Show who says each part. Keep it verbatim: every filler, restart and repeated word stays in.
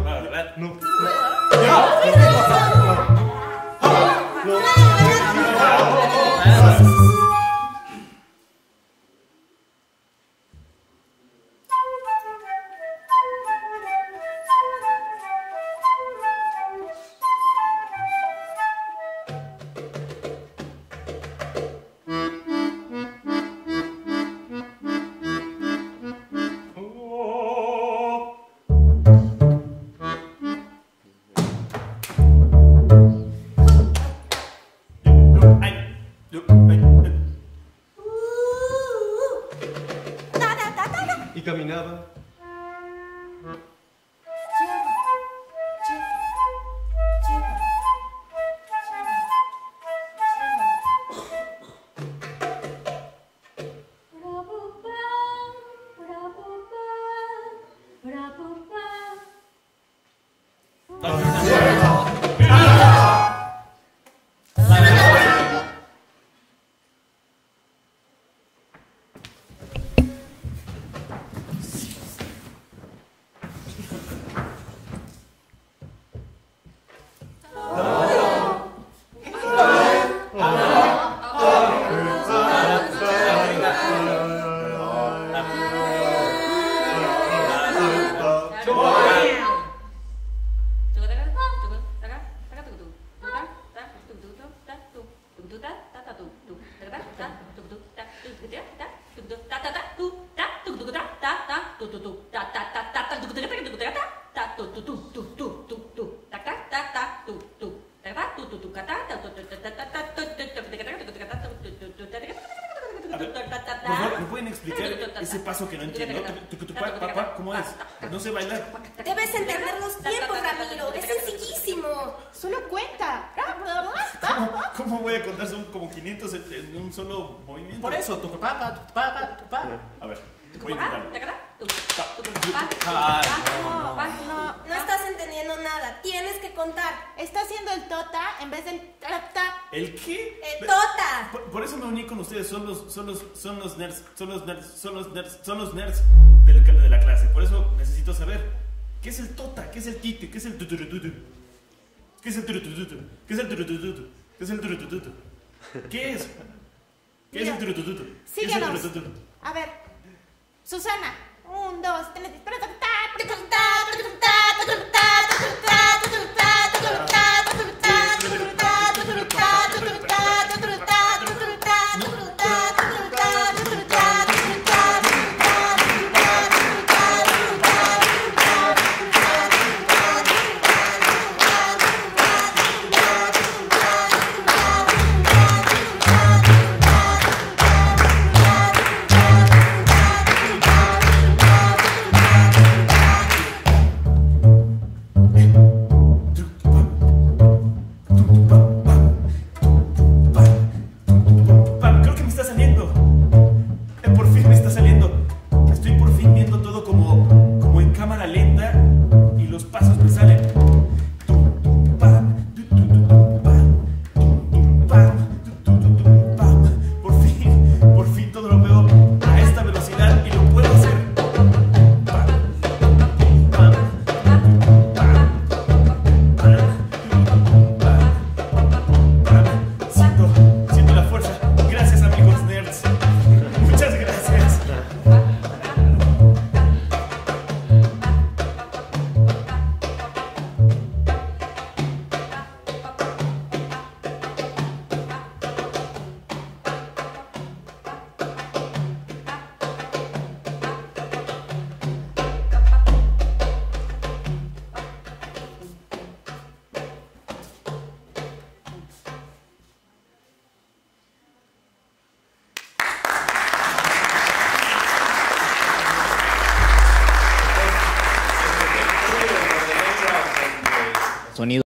Speaker 1: no.
Speaker 2: Y caminaba.
Speaker 1: Por favor, ¿me pueden explicar ese paso que no entiendo? ¿Cómo es? No sé bailar.
Speaker 3: Debes entender los tiempos, Ramiro. Es sencillísimo. Solo cuenta.
Speaker 1: ¿Cómo, cómo voy a contar? Son como quinientos en un solo movimiento.
Speaker 4: Por eso, tu papá, tu papá, tu papá.
Speaker 1: A ver, voy a intentarlo.
Speaker 3: No, no, no estás entendiendo nada. Tienes que contar.
Speaker 5: Está haciendo el tota en vez del ta.
Speaker 1: ¿El qué?
Speaker 3: El tota.
Speaker 1: Por, por eso me uní con ustedes. Son los, son los, son los nerds, son los nerds, son los nerds, son los nerds del, de la clase. Por eso necesito saber qué es el tota, qué es el titi, qué es el tuturututu, qué es el turutututu, qué es el turutututu, qué es el turutututu, qué es, qué es el turutututu,
Speaker 5: Síguenos. A ver, Susana. Un, dos, tres.
Speaker 4: Sonido.